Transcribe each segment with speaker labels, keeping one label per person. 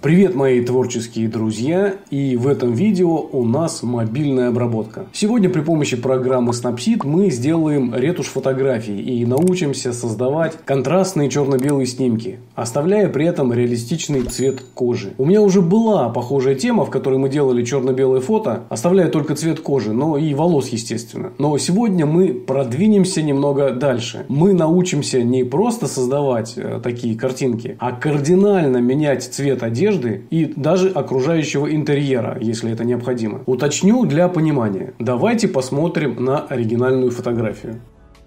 Speaker 1: Привет, мои творческие друзья, и в этом видео у нас мобильная обработка. Сегодня при помощи программы Snapseed мы сделаем ретушь фотографий и научимся создавать контрастные черно-белые снимки, оставляя при этом реалистичный цвет кожи. У меня уже была похожая тема, в которой мы делали черно-белое фото, оставляя только цвет кожи, но и волос, естественно. Но сегодня мы продвинемся немного дальше. Мы научимся не просто создавать такие картинки, а кардинально менять цвет одежды и даже окружающего интерьера, если это необходимо. Уточню для понимания. Давайте посмотрим на оригинальную фотографию.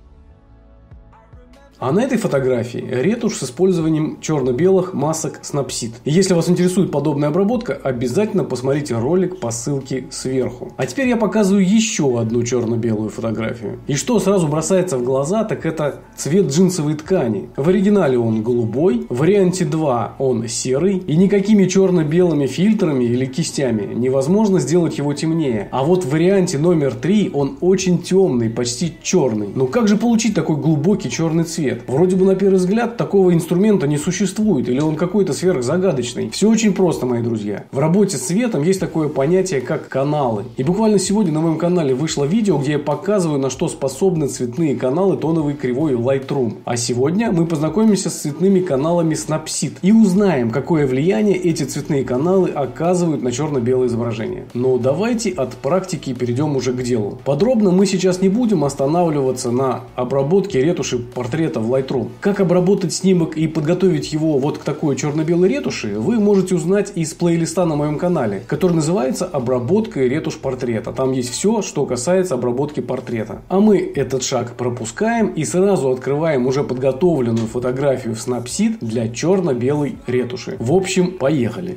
Speaker 1: А на этой фотографии ретушь с использованием черно-белых масок Snapseed. И если вас интересует подобная обработка, обязательно посмотрите ролик по ссылке сверху. А теперь я показываю еще одну черно-белую фотографию. И что сразу бросается в глаза, так это цвет джинсовой ткани. В оригинале он голубой, в варианте 2 он серый. И никакими черно-белыми фильтрами или кистями невозможно сделать его темнее. А вот в варианте номер 3 он очень темный, почти черный. Но как же получить такой глубокий черный цвет? Вроде бы на первый взгляд такого инструмента не существует, или он какой-то сверхзагадочный. Все очень просто, мои друзья. В работе с цветом есть такое понятие, как каналы. И буквально сегодня на моем канале вышло видео, где я показываю, на что способны цветные каналы тоновой кривой Lightroom. А сегодня мы познакомимся с цветными каналами Snapseed и узнаем, какое влияние эти цветные каналы оказывают на черно-белое изображение. Но давайте от практики перейдем уже к делу. Подробно мы сейчас не будем останавливаться на обработке ретуши портрета в Lightroom. Как обработать снимок и подготовить его вот к такой черно-белой ретуши, вы можете узнать из плейлиста на моем канале, который называется «Обработка и ретушь портрета». Там есть все, что касается обработки портрета. А мы этот шаг пропускаем и сразу открываем уже подготовленную фотографию в Snapseed для черно-белой ретуши. В общем, поехали!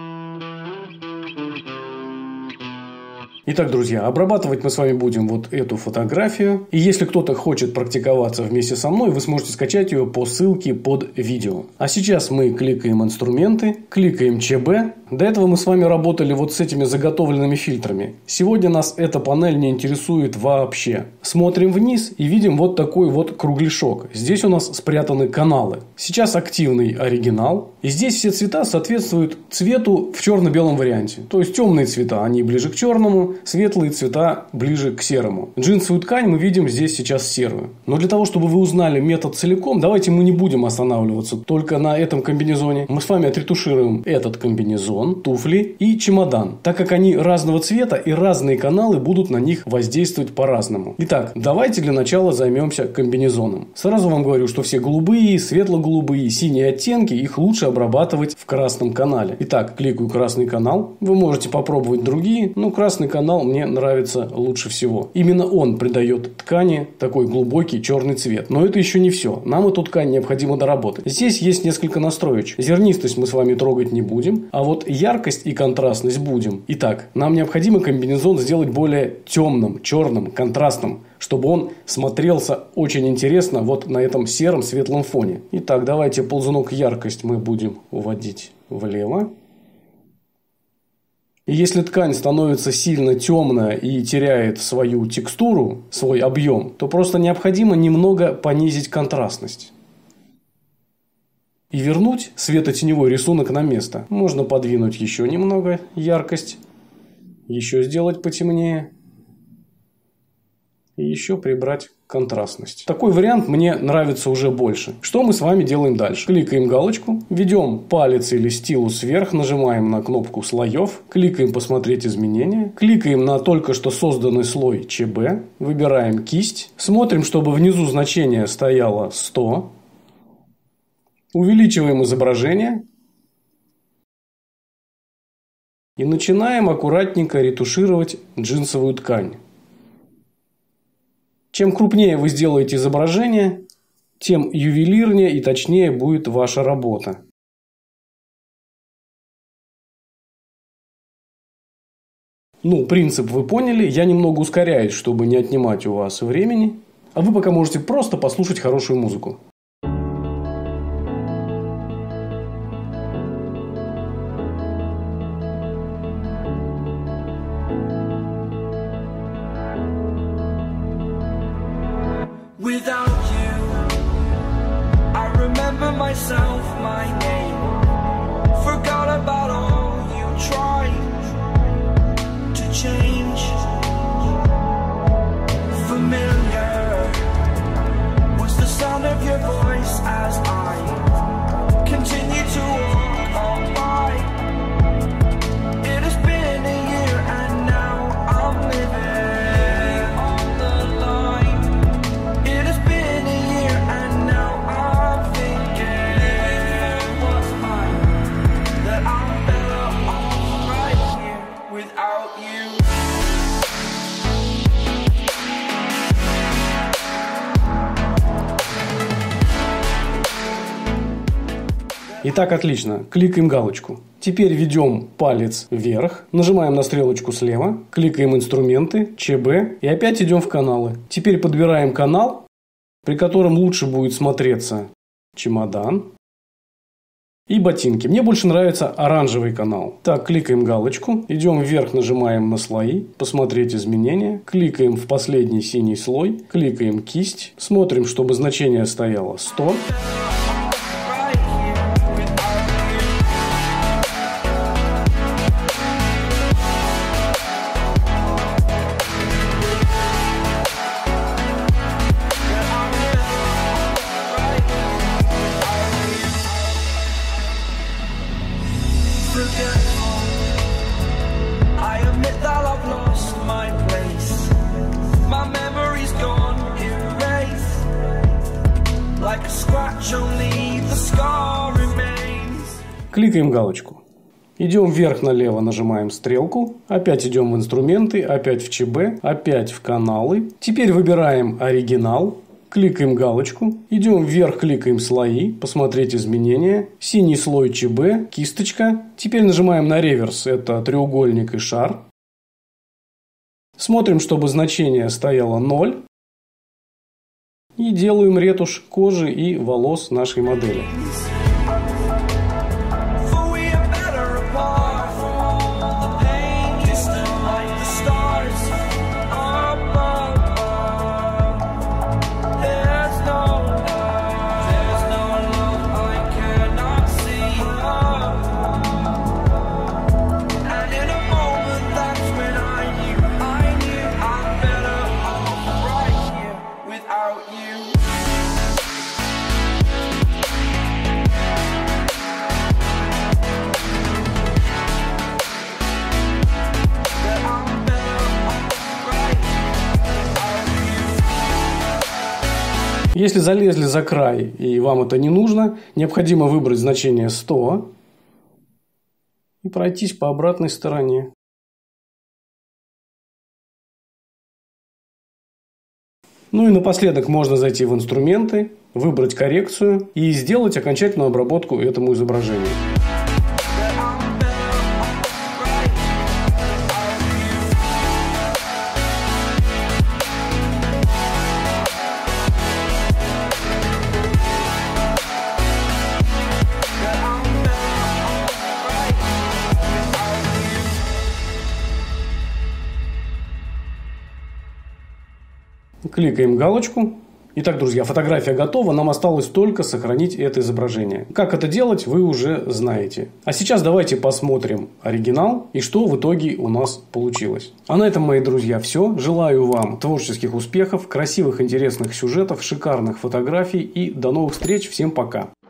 Speaker 1: Итак, друзья, обрабатывать мы с вами будем вот эту фотографию. И если кто-то хочет практиковаться вместе со мной, вы сможете скачать ее по ссылке под видео. А сейчас мы кликаем «Инструменты», кликаем «ЧБ». До этого мы с вами работали вот с этими заготовленными фильтрами. Сегодня нас эта панель не интересует вообще. Смотрим вниз и видим вот такой вот кругляшок. Здесь у нас спрятаны каналы. Сейчас активный оригинал. И здесь все цвета соответствуют цвету в черно-белом варианте. То есть темные цвета, они ближе к черному, светлые цвета ближе к серому. Джинсовую ткань мы видим здесь сейчас серую. Но для того, чтобы вы узнали метод целиком, давайте мы не будем останавливаться только на этом комбинезоне. Мы с вами отретушируем этот комбинезон, туфли и чемодан, так как они разного цвета и разные каналы будут на них воздействовать по-разному. Итак, давайте для начала займемся комбинезоном. Сразу вам говорю, что все голубые, светло-голубые, синие оттенки, их лучше обрабатывать в красном канале. Итак, кликаю красный канал. Вы можете попробовать другие, но красный канал мне нравится лучше всего. Именно он придает ткани такой глубокий черный цвет. Но это еще не все. Нам эту ткань необходимо доработать. Здесь есть несколько настроечек. Зернистость мы с вами трогать не будем, а вот яркость и контрастность будем. Итак, нам необходимо комбинезон сделать более темным, черным, контрастным, чтобы он смотрелся очень интересно вот на этом сером светлом фоне. Итак, давайте ползунок яркость мы будем уводить влево. И если ткань становится сильно темная и теряет свою текстуру, свой объем, то просто необходимо немного понизить контрастность. И вернуть светотеневой рисунок на место. Можно подвинуть еще немного яркость. Еще сделать потемнее. И еще прибрать контрастность. Такой вариант мне нравится уже больше. Что мы с вами делаем дальше? Кликаем галочку, ведем палец или стилус вверх, нажимаем на кнопку слоев, кликаем посмотреть изменения, кликаем на только что созданный слой ЧБ, выбираем кисть, смотрим, чтобы внизу значение стояло 100, увеличиваем изображение и начинаем аккуратненько ретушировать джинсовую ткань. Чем крупнее вы сделаете изображение, тем ювелирнее и точнее будет ваша работа. Ну, принцип вы поняли. Я немного ускоряюсь, чтобы не отнимать у вас времени. А вы пока можете просто послушать хорошую музыку.
Speaker 2: Without you, I remember myself, my name. Forgot about all
Speaker 1: Итак, отлично. Кликаем галочку. Теперь ведем палец вверх, нажимаем на стрелочку слева, кликаем инструменты, ЧБ и опять идем в каналы. Теперь подбираем канал, при котором лучше будет смотреться чемодан и ботинки. Мне больше нравится оранжевый канал. Так, кликаем галочку, идем вверх, нажимаем на слои, посмотреть изменения, кликаем в последний синий слой, кликаем кисть, смотрим, чтобы значение стояло 100.
Speaker 2: I admit that I've lost my place. My memory's gone erased. Like a scratch, only the scar remains.
Speaker 1: Кликаем галочку. Идем вверх-налево, нажимаем стрелку. Опять идем в инструменты, опять в ЧБ, опять в каналы. Теперь выбираем оригинал. Кликаем галочку, идем вверх, кликаем слои, посмотреть изменения, синий слой ЧБ, кисточка. Теперь нажимаем на реверс, это треугольник и шар. Смотрим, чтобы значение стояло 0. И делаем ретушь кожи и волос нашей модели. Если залезли за край и вам это не нужно, необходимо выбрать значение 100 и пройтись по обратной стороне. Ну и напоследок можно зайти в инструменты, выбрать коррекцию и сделать окончательную обработку этому изображению. Кликаем галочку. Итак, друзья, фотография готова. Нам осталось только сохранить это изображение. Как это делать, вы уже знаете. А сейчас давайте посмотрим оригинал и что в итоге у нас получилось. А на этом, мои друзья, все. Желаю вам творческих успехов, красивых, интересных сюжетов, шикарных фотографий и до новых встреч. Всем пока.